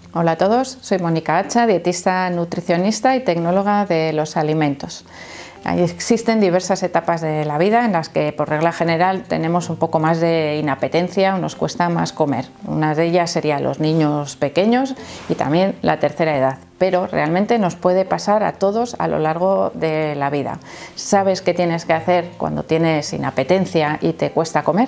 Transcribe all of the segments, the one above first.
Hola a todos, soy Mónica Hacha, dietista, nutricionista y tecnóloga de los alimentos. Existen diversas etapas de la vida en las que por regla general tenemos un poco más de inapetencia o nos cuesta más comer. Una de ellas sería los niños pequeños y también la tercera edad, pero realmente nos puede pasar a todos a lo largo de la vida. ¿Sabes qué tienes que hacer cuando tienes inapetencia y te cuesta comer?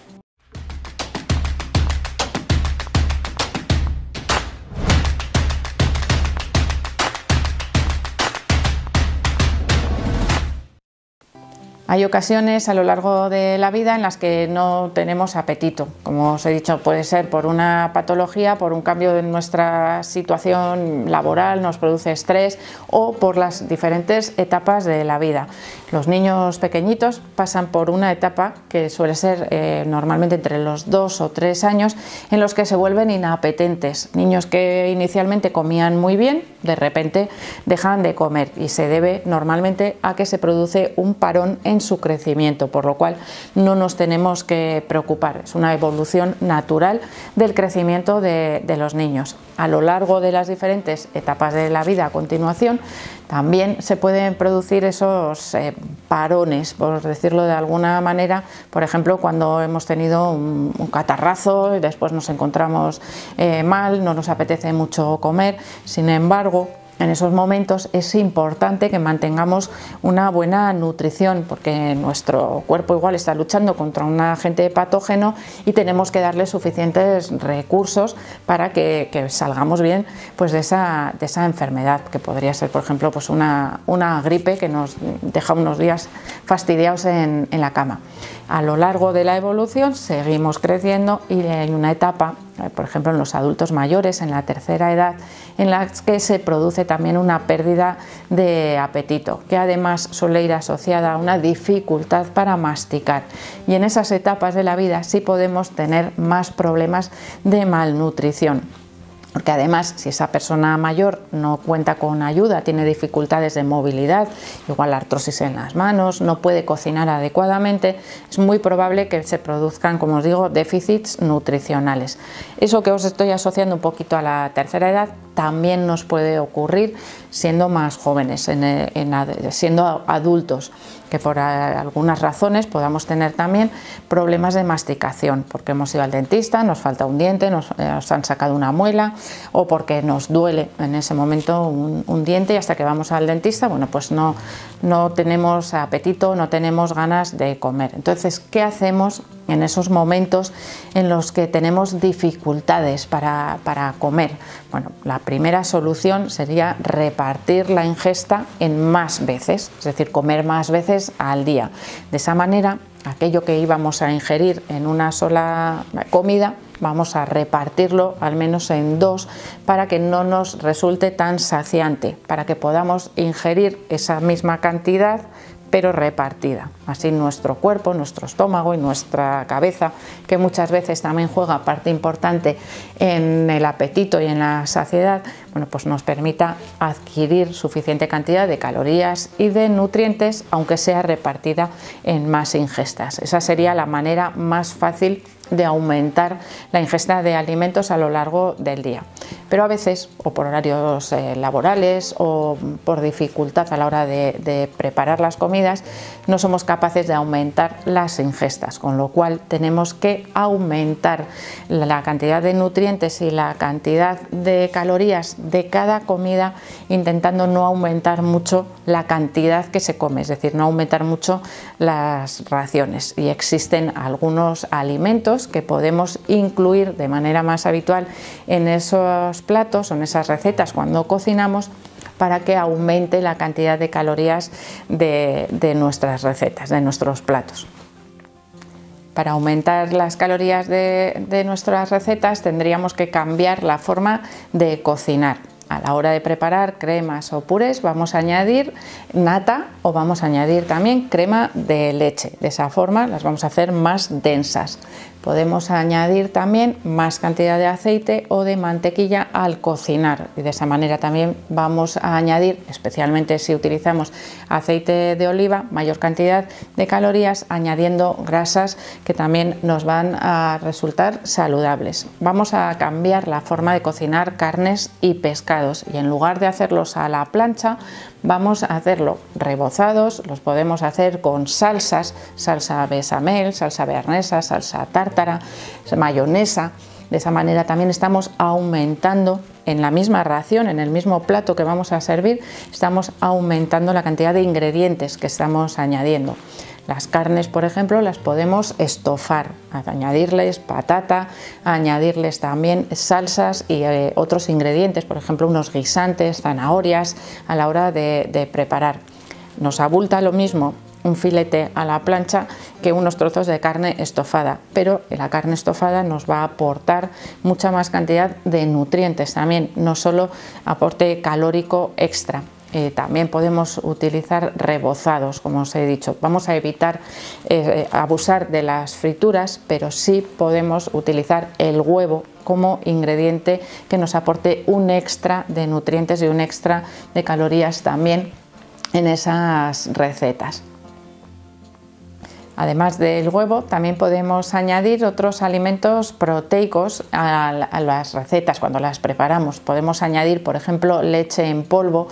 Hay ocasiones a lo largo de la vida en las que no tenemos apetito. Como os he dicho, puede ser por una patología, por un cambio en nuestra situación laboral, nos produce estrés o por las diferentes etapas de la vida. Los niños pequeñitos pasan por una etapa que suele ser normalmente entre los 2 o 3 años en los que se vuelven inapetentes. Niños que inicialmente comían muy bien, de repente dejan de comer y se debe normalmente a que se produce un parón en su crecimiento, por lo cual no nos tenemos que preocupar. Es una evolución natural del crecimiento de los niños. A lo largo de las diferentes etapas de la vida a continuación también se pueden producir esos parones, por decirlo de alguna manera, por ejemplo cuando hemos tenido un catarrazo y después nos encontramos mal, no nos apetece mucho comer. Sin embargo, en esos momentos es importante que mantengamos una buena nutrición porque nuestro cuerpo igual está luchando contra un agente patógeno y tenemos que darle suficientes recursos para que salgamos bien pues, de esa enfermedad, que podría ser, por ejemplo, pues una gripe que nos deja unos días fastidiados en la cama. A lo largo de la evolución seguimos creciendo y hay una etapa, por ejemplo en los adultos mayores, en la tercera edad, en la que se produce también una pérdida de apetito, que además suele ir asociada a una dificultad para masticar. Y en esas etapas de la vida sí podemos tener más problemas de malnutrición. Porque además, si esa persona mayor no cuenta con ayuda, tiene dificultades de movilidad, igual artrosis en las manos, no puede cocinar adecuadamente, es muy probable que se produzcan, como os digo, déficits nutricionales. Eso que os estoy asociando un poquito a la tercera edad también nos puede ocurrir siendo más jóvenes, siendo adultos, que por algunas razones podamos tener también problemas de masticación, porque hemos ido al dentista, nos falta un diente, nos han sacado una muela o porque nos duele en ese momento un diente y hasta que vamos al dentista, bueno, pues no tenemos apetito, no tenemos ganas de comer. Entonces, ¿qué hacemos en esos momentos en los que tenemos dificultades para comer? Bueno, la primera solución sería repartir la ingesta en más veces, es decir, comer más veces al día. De esa manera, aquello que íbamos a ingerir en una sola comida, vamos a repartirlo al menos en 2 para que no nos resulte tan saciante, para que podamos ingerir esa misma cantidad pero repartida. Así nuestro cuerpo, nuestro estómago y nuestra cabeza, que muchas veces también juega parte importante en el apetito y en la saciedad, bueno, pues nos permita adquirir suficiente cantidad de calorías y de nutrientes, aunque sea repartida en más ingestas. Esa sería la manera más fácil de aumentar la ingesta de alimentos a lo largo del día. Pero a veces, o por horarios laborales o por dificultad a la hora de preparar las comidas, no somos capaces de aumentar las ingestas, con lo cual tenemos que aumentar la cantidad de nutrientes y la cantidad de calorías de cada comida, intentando no aumentar mucho la cantidad que se come, es decir, no aumentar mucho las raciones. Y existen algunos alimentos que podemos incluir de manera más habitual en esos platos o en esas recetas cuando cocinamos para que aumente la cantidad de calorías de nuestras recetas, de nuestros platos. Para aumentar las calorías de nuestras recetas tendríamos que cambiar la forma de cocinar. A la hora de preparar cremas o purés vamos a añadir nata o vamos a añadir también crema de leche. De esa forma las vamos a hacer más densas. Podemos añadir también más cantidad de aceite o de mantequilla al cocinar y de esa manera también vamos a añadir, especialmente si utilizamos aceite de oliva, mayor cantidad de calorías, añadiendo grasas que también nos van a resultar saludables. Vamos a cambiar la forma de cocinar carnes y pescados y en lugar de hacerlos a la plancha vamos a hacerlo rebozados. Los podemos hacer con salsas, salsa bechamel, salsa bearnesa, salsa tártara, mayonesa. De esa manera también estamos aumentando en la misma ración, en el mismo plato que vamos a servir, estamos aumentando la cantidad de ingredientes que estamos añadiendo. Las carnes, por ejemplo, las podemos estofar, añadirles patata, añadirles también salsas y otros ingredientes, por ejemplo, unos guisantes, zanahorias, a la hora de preparar. Nos abulta lo mismo un filete a la plancha que unos trozos de carne estofada, pero la carne estofada nos va a aportar mucha más cantidad de nutrientes también, no solo aporte calórico extra. También podemos utilizar rebozados, como os he dicho. Vamos a evitar abusar de las frituras, pero sí podemos utilizar el huevo como ingrediente que nos aporte un extra de nutrientes y un extra de calorías también en esas recetas. Además del huevo, también podemos añadir otros alimentos proteicos a las recetas cuando las preparamos. Podemos añadir, por ejemplo, leche en polvo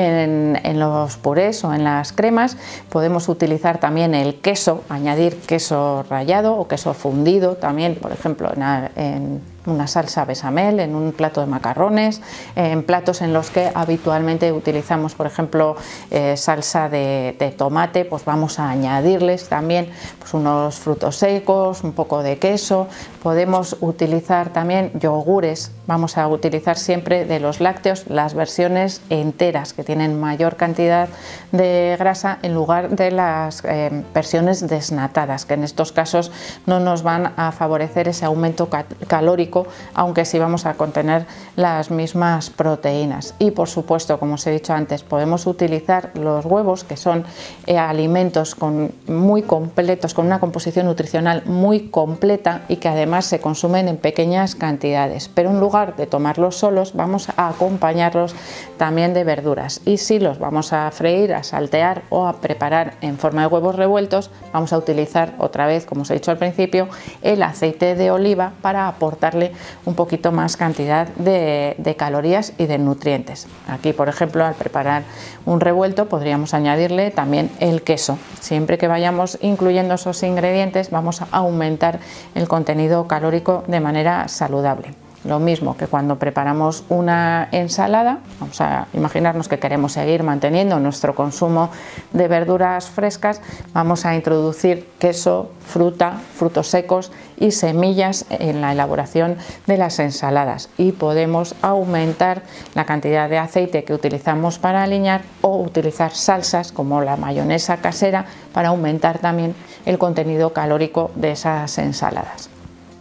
en los purés o en las cremas. Podemos utilizar también el queso, añadir queso rallado o queso fundido también, por ejemplo, en una salsa bechamel, en un plato de macarrones, en platos en los que habitualmente utilizamos, por ejemplo, salsa de tomate, pues vamos a añadirles también pues unos frutos secos, un poco de queso. Podemos utilizar también yogures, vamos a utilizar siempre de los lácteos las versiones enteras que tienen mayor cantidad de grasa en lugar de las versiones desnatadas, que en estos casos no nos van a favorecer ese aumento calórico, aunque sí vamos a contener las mismas proteínas. Y por supuesto, como os he dicho antes, podemos utilizar los huevos, que son alimentos muy completos, con una composición nutricional muy completa y que además se consumen en pequeñas cantidades, pero en lugar de tomarlos solos vamos a acompañarlos también de verduras, y si los vamos a freír, a saltear o a preparar en forma de huevos revueltos, vamos a utilizar otra vez, como os he dicho al principio, el aceite de oliva para aportarle un poquito más cantidad de calorías y de nutrientes. Aquí, por ejemplo, al preparar un revuelto podríamos añadirle también el queso. Siempre que vayamos incluyendo esos ingredientes vamos a aumentar el contenido calórico de manera saludable. Lo mismo que cuando preparamos una ensalada, vamos a imaginarnos que queremos seguir manteniendo nuestro consumo de verduras frescas, vamos a introducir queso, fruta, frutos secos y semillas en la elaboración de las ensaladas, y podemos aumentar la cantidad de aceite que utilizamos para aliñar o utilizar salsas como la mayonesa casera para aumentar también el contenido calórico de esas ensaladas.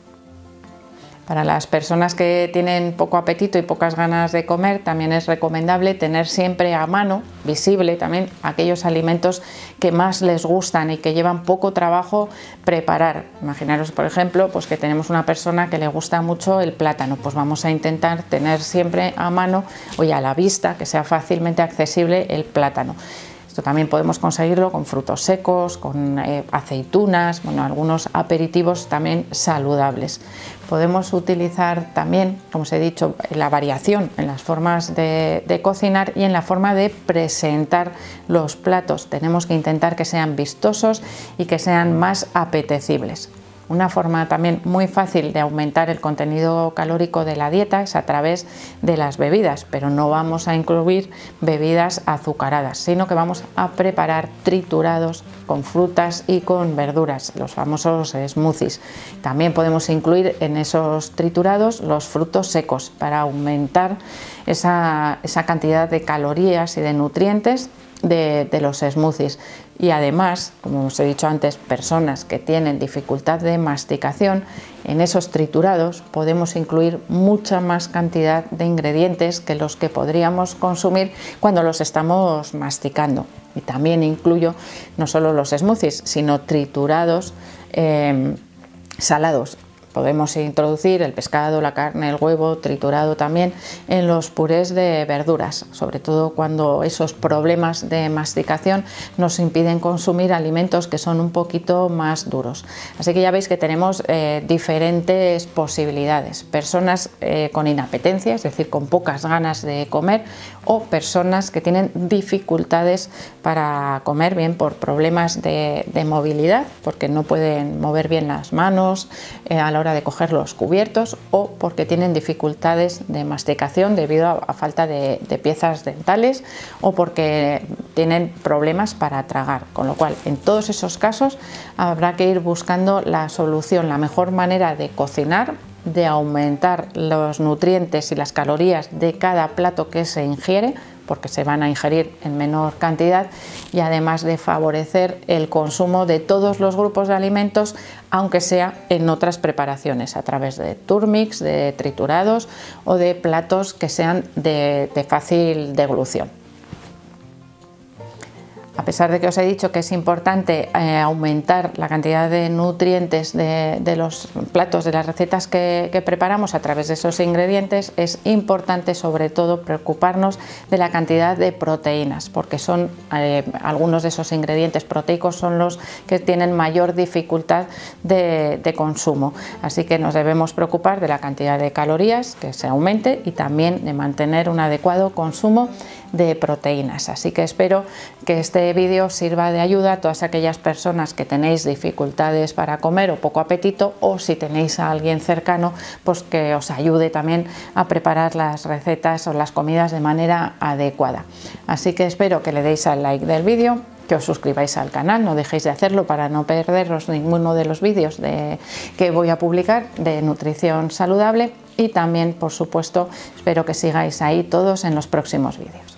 Para las personas que tienen poco apetito y pocas ganas de comer, también es recomendable tener siempre a mano, visible también, aquellos alimentos que más les gustan y que llevan poco trabajo preparar. Imaginaros, por ejemplo, pues que tenemos una persona que le gusta mucho el plátano, pues vamos a intentar tener siempre a mano o a la vista, que sea fácilmente accesible el plátano. Esto también podemos conseguirlo con frutos secos, con aceitunas, bueno, algunos aperitivos también saludables. Podemos utilizar también, como os he dicho, la variación en las formas de cocinar y en la forma de presentar los platos. Tenemos que intentar que sean vistosos y que sean más apetecibles. Una forma también muy fácil de aumentar el contenido calórico de la dieta es a través de las bebidas, pero no vamos a incluir bebidas azucaradas, sino que vamos a preparar triturados con frutas y con verduras, los famosos smoothies. También podemos incluir en esos triturados los frutos secos para aumentar esa cantidad de calorías y de nutrientes de los smoothies. Y además, como os he dicho antes, personas que tienen dificultad de masticación, en esos triturados podemos incluir mucha más cantidad de ingredientes que los que podríamos consumir cuando los estamos masticando. Y también incluyo no solo los smoothies, sino triturados Salados. Podemos introducir el pescado, la carne, el huevo, triturado también en los purés de verduras, sobre todo cuando esos problemas de masticación nos impiden consumir alimentos que son un poquito más duros. Así que ya veis que tenemos diferentes posibilidades. Personas con inapetencia, es decir, con pocas ganas de comer, o personas que tienen dificultades para comer, bien por problemas de movilidad, porque no pueden mover bien las manos a la hora de coger los cubiertos, o porque tienen dificultades de masticación debido a falta de piezas dentales, o porque tienen problemas para tragar, con lo cual en todos esos casos habrá que ir buscando la solución, la mejor manera de cocinar, de aumentar los nutrientes y las calorías de cada plato que se ingiere, porque se van a ingerir en menor cantidad, y además de favorecer el consumo de todos los grupos de alimentos, aunque sea en otras preparaciones, a través de turmix, de triturados o de platos que sean de fácil deglución. A pesar de que os he dicho que es importante aumentar la cantidad de nutrientes de los platos, de las recetas que preparamos a través de esos ingredientes, es importante sobre todo preocuparnos de la cantidad de proteínas, porque son algunos de esos ingredientes proteicos son los que tienen mayor dificultad de consumo. Así que nos debemos preocupar de la cantidad de calorías, que se aumente, y también de mantener un adecuado consumo de proteínas. Así que espero que este vídeo sirva de ayuda a todas aquellas personas que tenéis dificultades para comer o poco apetito, o si tenéis a alguien cercano, pues que os ayude también a preparar las recetas o las comidas de manera adecuada. Así que espero que le deis al like del vídeo, que os suscribáis al canal, no dejéis de hacerlo para no perderos ninguno de los vídeos que voy a publicar de nutrición saludable, y también, por supuesto, espero que sigáis ahí todos en los próximos vídeos.